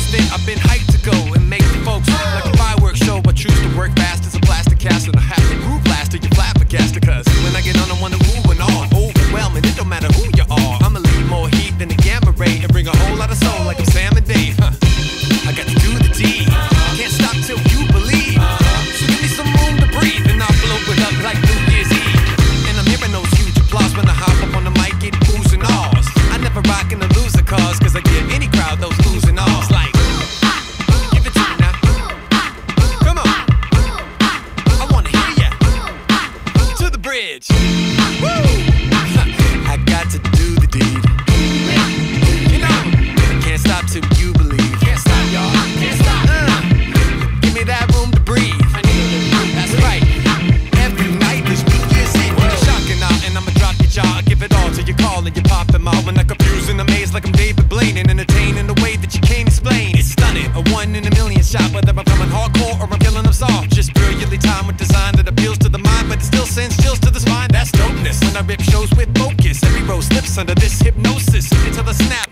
instant, I've been hyped to go and make the folks like a fireworks show. But choose to work fast as a plastic cast and a happy groove blaster. You flabbergasted, cause when I get on, I wanna move and on. Overwhelming, it don't matter who you are. I'ma leave more heat than a gamma ray and bring a whole lot of soul like I'm Sam and Dave. I got to do the deed. Can't stop till you believe. So give me some room to breathe and I'll blow it up like New Year's Eve. And I'm hearing those huge applause when I hop up on the mic, get oohs and ahs. I never rock in the loser cause I give any crowd those oohs and ahs. Like, give it to me now. Come on. I wanna hear ya. To the bridge. Woo! I got to do the deed. You know, can't stop till you believe. Can't stop, y'all. Can't stop. Give me that room to breathe. That's right. Every night is New Year's Eve. When you're shocking out and I'ma drop your jaw. I give it all till you call and you pop them out. When I confuse and amaze like I'm David Blaine and entertain in a way that you can't explain. It's stunning, a 1 in a million shot. Whether I'm coming hardcore or I'm killing them soft. Just brilliantly timed with design that appeals to the mind, but it still sends chills to the spine. That's dopeness. When I rip shows with focus, every row slips under this hypnosis until the snap.